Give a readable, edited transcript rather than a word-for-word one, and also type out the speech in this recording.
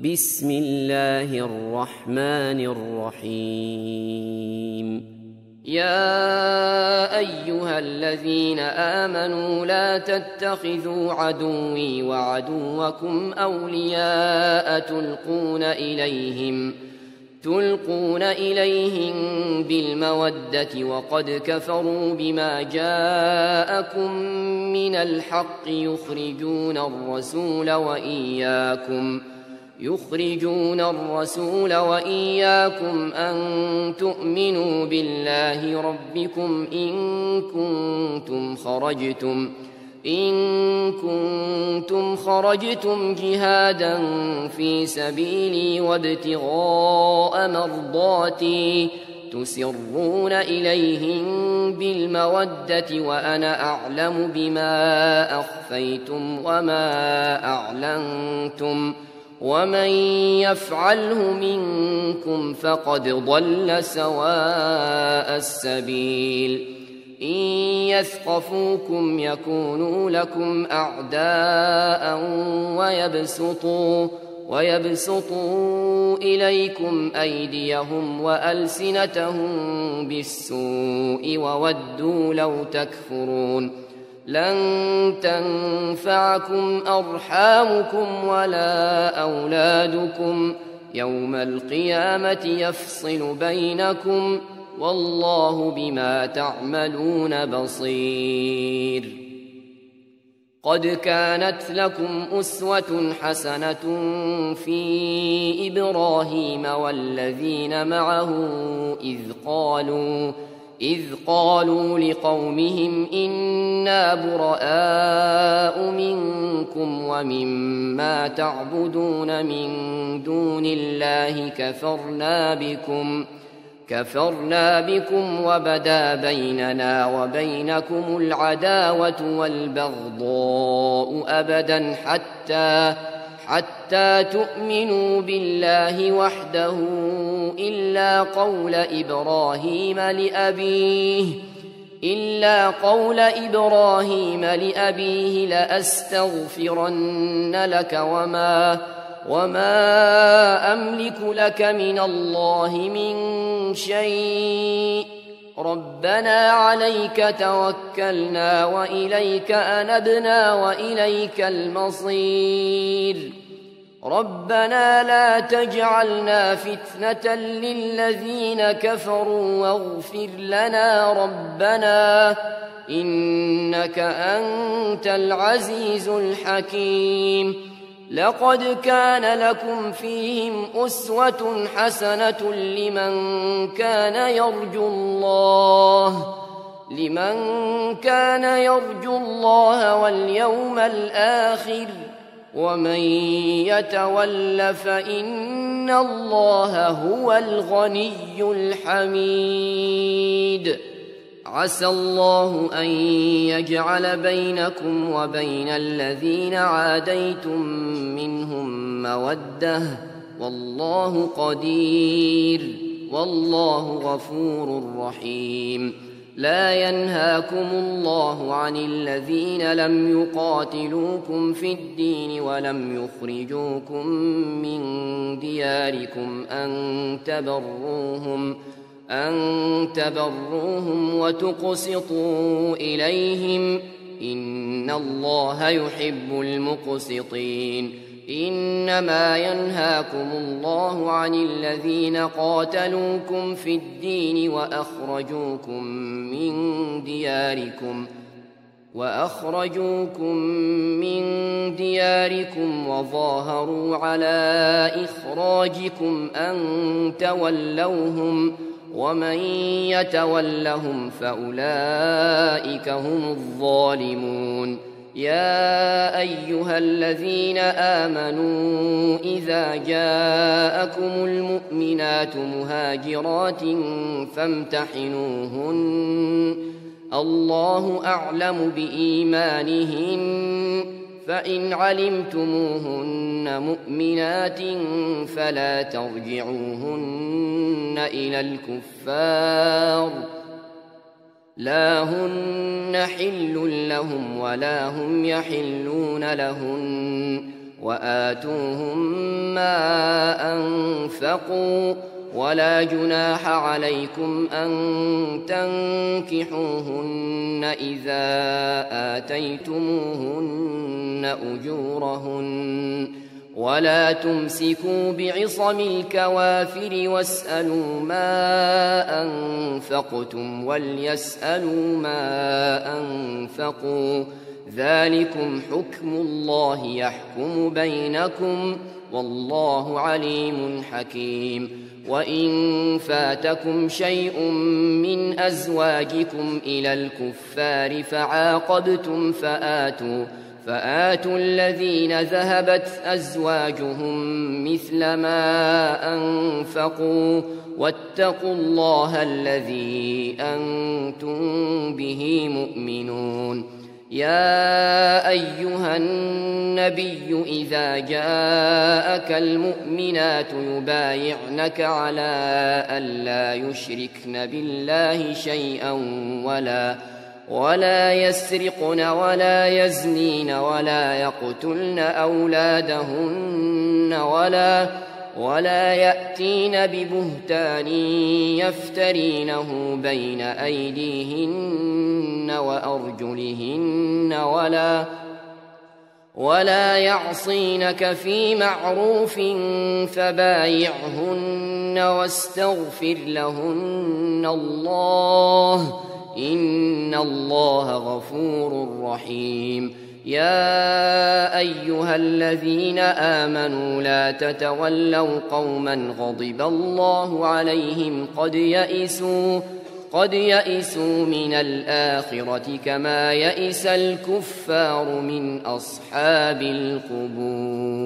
بسم الله الرحمن الرحيم. يا أيها الذين آمنوا لا تتخذوا عدوي وعدوكم أولياء تلقون إليهم بالمودة وقد كفروا بما جاءكم من الحق يخرجون الرسول وإياكم أن تؤمنوا بالله ربكم إن كنتم خرجتم جهادا في سبيلي وابتغاء مرضاتي تسرون إليهم بالمودة وأنا أعلم بما أخفيتم وما أعلنتم ومن يفعله منكم فقد ضل سواء السبيل. إن يثقفوكم يكونوا لكم أعداء ويبسطوا إليكم أيديهم وألسنتهم بالسوء وودوا لو تكفرون. لن تنفعكم أرحامكم ولا أولادكم يوم القيامة يفصل بينكم والله بما تعملون بصير. قد كانت لكم أسوة حسنة في إبراهيم والذين معه إذ قالوا لقومهم إنا براء منكم ومما تعبدون من دون الله كفرنا بكم وبدا بيننا وبينكم العداوة والبغضاء أبدا حتى تؤمنوا بالله وحده إلا قول إبراهيم لأبيه لأستغفرن لك وما أملك لك من الله من شيء ربنا عليك توكلنا وإليك أنبنا وإليك المصير. ربنا لا تجعلنا فتنة للذين كفروا واغفر لنا ربنا إنك أنت العزيز الحكيم. لقد كان لكم فيهم أسوة حسنة لمن كان يرجو الله واليوم الآخر ومن يتول فإن الله هو الغني الحميد. عسى الله أن يجعل بينكم وبين الذين عاديتم منهم مودة والله قدير والله غفور رحيم. لا ينهاكم الله عن الذين لم يقاتلوكم في الدين ولم يخرجوكم من دياركم أن تبروهم وتقسطوا إليهم إن الله يحب المقسطين. إنما ينهاكم الله عن الذين قاتلوكم في الدين وأخرجوكم من دياركم وظاهروا على إخراجكم أن تولوهم ومن يتولهم فأولئك هم الظالمون. يا أيها الذين آمنوا إذا جاءكم المؤمنات مهاجرات فامتحنوهن الله أعلم بإيمانهن فإن علمتموهن مؤمنات فلا ترجعوهن إلى الكفار لا هن حل لهم ولا هم يحلون لهن وآتوهم ما أنفقوا ولا جناح عليكم أن تنكحوهن إذا آتيتموهن أجورهن ولا تمسكوا بعصم الكوافر واسألوا ما أنفقتم وليسألوا ما أنفقوا ذلكم حكم الله يحكم بينكم والله عليم حكيم وإن فاتكم شيء من أزواجكم إلى الكفار فعاقبتم فآتوا الذين ذهبت أزواجهم مثل ما أنفقوا واتقوا الله الذي أنتم به مؤمنون. يا أيها النبي إذا جاءك المؤمنات يبايعنك على ألا يشركن بالله شيئا ولا يسرقن ولا يزنين ولا يقتلن أولادهن ولا يأتين ببهتان يفترينه بين أيديهن وأرجلهن ولا يعصينك في معروف فبايعهن واستغفر لهن الله إن الله غفور رحيم. يا أيها الذين آمنوا لا تتولوا قوما غضب الله عليهم قد يئسوا من الآخرة كما يئس الكفار من أصحاب القبور.